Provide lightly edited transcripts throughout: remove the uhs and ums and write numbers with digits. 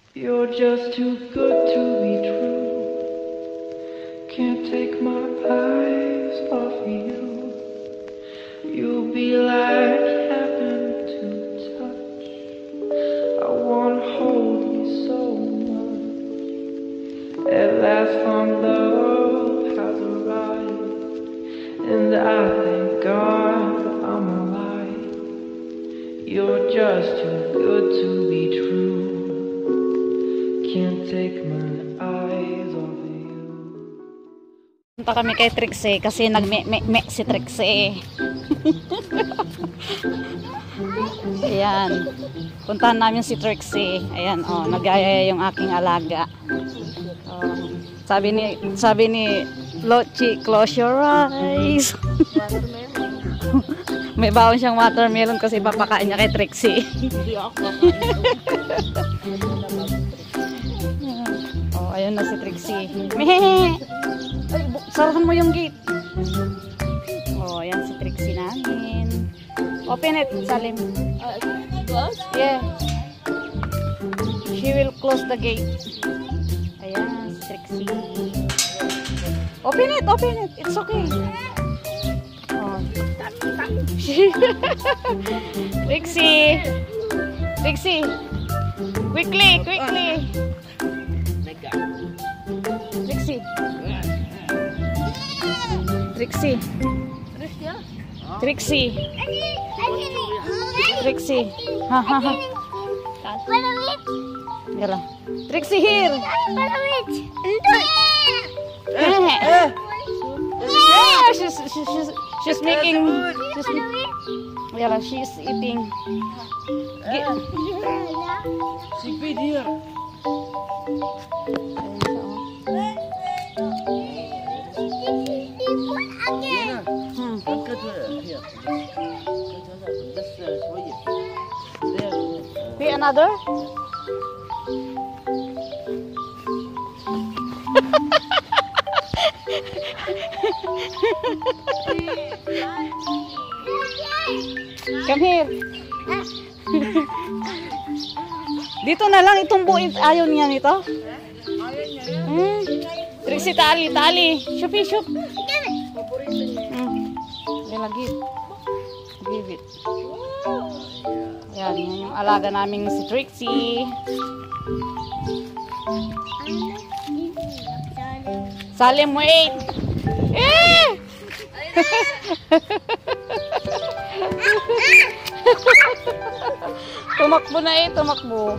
You're just too good to be true. Can't take my eyes off of you. You'll be like heaven to touch. I wanna hold you so much. At last our love has arrived, and I thank God I'm alive. You're just too good to be true. Can't take my eyes off of you. Punta kami kay Trixie kasi nagme-me si Trixie. Ayan. Puntahan namin si Trixie. Ayan, oh, nagaya yung aking alaga. Oh, sabi ni Lochi, close your eyes. May bawon siyang watermelon kasi papakain niya kay Trixie. Oh, ayun na si Trixie. Mehehe! Ay, sarahan mo yung gate. Oh, ayan si Trixie namin. Open it, Salim. Close? Yeah. She will close the gate. Ayan si Trixie. Open it, open it. It's okay. Oh. Trixie. Trixie. Quickly, quickly. Trixie. Trixie. Trixie. Trixie. Ha ha ha. Yala. Trixie here. She's making. Yala, she's eating. She feed here. Be another? Come here. Dito na lang itong buit. Ayaw niya nito? Trixie, tali, tali. Shoopy, shoop. Lagi. Give it. Yan, yan yung alaga naming si Trixie. Salim, wait! Eh! Tumakbo na eh, tumakbo.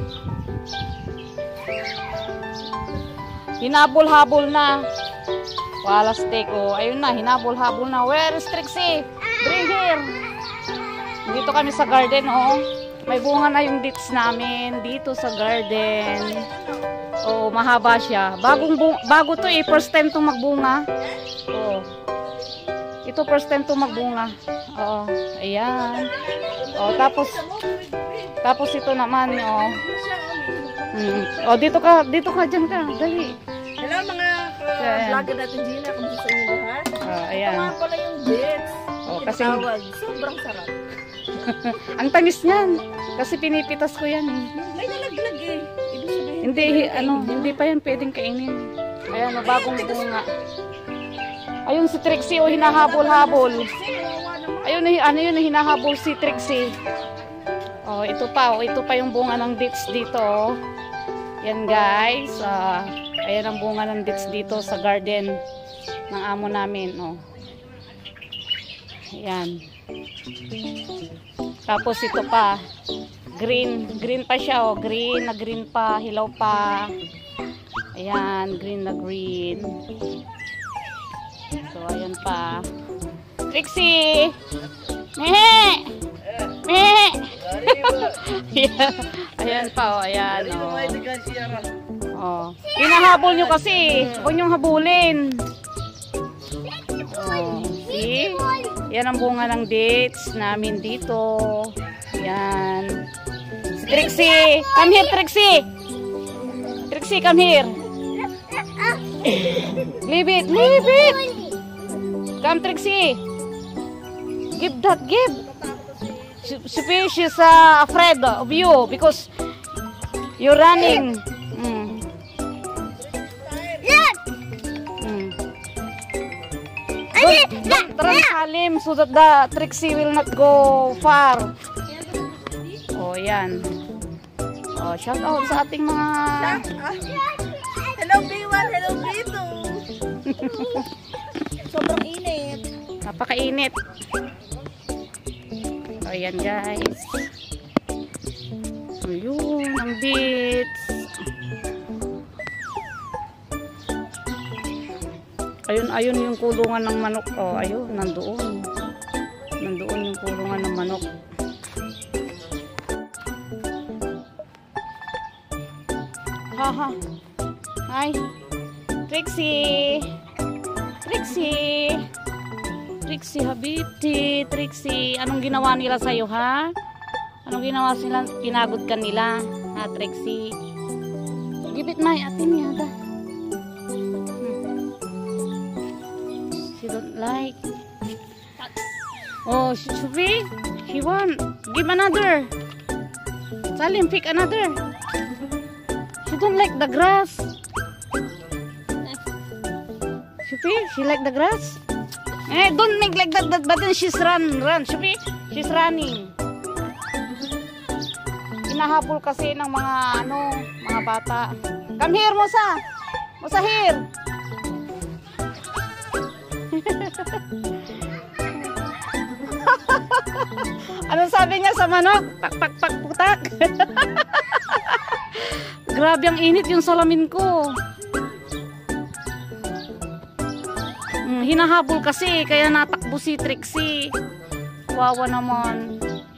Hinabol-habol na. Wala steak, oh. Ayun na, hinabol-habol na. Where is Trixie? Bring here. Dito kami sa garden, oh. May bunga na yung dates namin dito sa garden. Oh, mahaba siya. Bago to eh, first time tong magbunga. Oh. Ito first time tong magbunga. Oh, ayan. Oh, tapos ito naman, oh. Oh, dito ka diyan ka. Dali. Hello mga vlogger natin, Gina. Kumusta sa inyo lahat? Ayan. Ito nga pala yung dates. Oh, kasi sobrang sarap. ang tamis niyan. Kasi pinipitas ko yan eh. May nalaglag eh. Hindi pa yan pwedeng kainin. Ayan, bagong bunga. Ayun si Trixie, oh, hinahabol-habol. Ayun, yun, hinahabol si Trixie. Oh, ito pa yung bunga ng dates dito, oh. Yan guys, ayan ang bunga ng dates dito sa garden ng amo namin, oh. Ayan. Tapos ito pa, green pa siya, oh, green pa, hilaw pa. Ayan, green na green. So, ayan pa. Trixie! Mehe! Mehe! Ayan pa, oh, ayan, oh. Oh. Hinahabol nyo kasi. Huwag nyong habulin. Oh, see? Yan ang bunga ng dates namin dito. Yan. Si Trixie! Come here, Trixie! Trixie, come here! Leave it! Leave it! Come, Trixie! Give that, give! She's afraid of you because you're running. don't run, Salim, so that the Trixie will not go far. Oh, yan. Oh, shout out sa ating mga... Hello B1, hello B2. Sobrang init. Napakainit. Oh, yan guys. Ayun, ang beach. Ayun yung kulungan ng manok. Oh, ayun, nandoon. Nandoon yung kulungan ng manok. Haha. Hi. Trixie. Trixie. Trixie, habiti. Trixie, anong ginawa nila sa'yo, ha? Anong ginawa sila? Kinagod ka nila, ha, Trixie? Give it my atin yata. She don't like. Oh, Shufi, she want. Give another. Salim, pick another. She don't like the grass. Shufi, she like the grass. Eh, don't make like that, but then she's run. Shufi, she's running. Hinahabol kasi ng mga mga bata. Come here, Musa. Musa here. Anong sabi niya sa manok? Pak pak pak putak. Grabe ang init yung salamin ko. Hinahabol kasi kaya natakbo si Trixie. Wawa naman.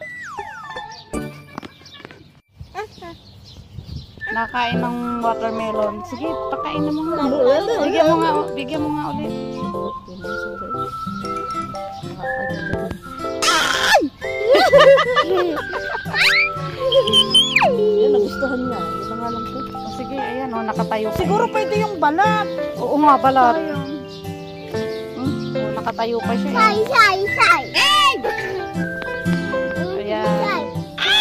Nakain ng watermelon. Sige, pakain mo nga. Bigyan mo nga ulit. Yan, nagustuhan niya. Yan ang alam ko. Sige, ayan, nakatayo. Siguro pwede yung balat. Oo nga, balat. Nakatayo pa siya. Ayan.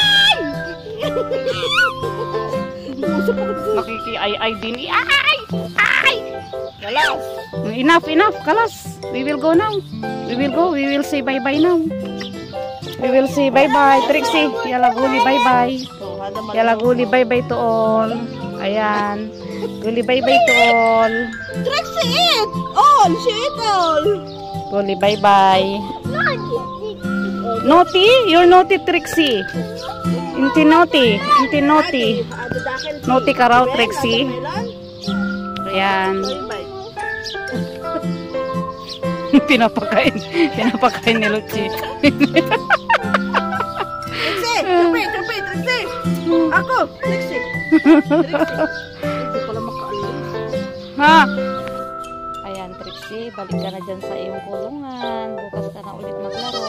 Nakiki-ay din. Ay! Kalas. Enough. Kalas. We will go now. We will say bye-bye now. We will say bye-bye. Trixie, yala guli bye-bye. Yala guli bye-bye to all. Ayan. Guli bye-bye to all. Trixie, eat all. She eat all. Guli bye-bye. Naughty? You're naughty, Trixie. Inti naughty. Naughty ka raw, Trixie. Ayan. Pinapakain ni Luchi. Trixie. Ako, Trixie. Hindi pala makaalam. Ha? Ayan, Trixie, balik ka na dyan sa iyong kulungan. Bukas ka na ulit maglaro.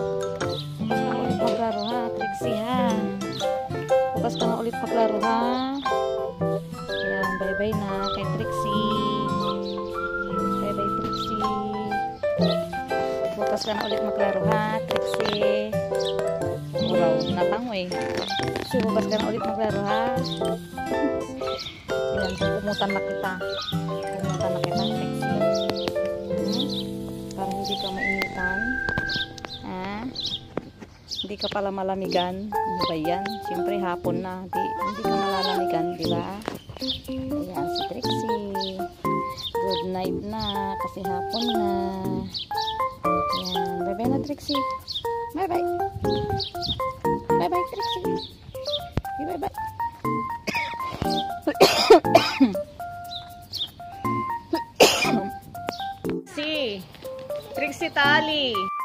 Ha, Trixie, ha? Bukas ka na ulit maglaro, ha? Ayan, bye-bye na kay Trixie. Bye-bye, Trixie. Bukas ka na ulit maglaro, ha, Trixie? Uraw, natangoy. So, bukas ka na ulit maglaro, ha? Ayan, pumutan na kita. Trixie. Para hindi ka mainitan. Ha? Hindi ka pala malamigan. Ano ba yan? Siyempre, hapon na. Hindi ka malalamigan, di ba? Ayan, si Trixie. Good night na. Kasi hapon na. Ayan. Bye-bye na, Trixie. Bye-bye. Bye-bye, Trixie. Bye-bye. Trixie. Trixie Tali.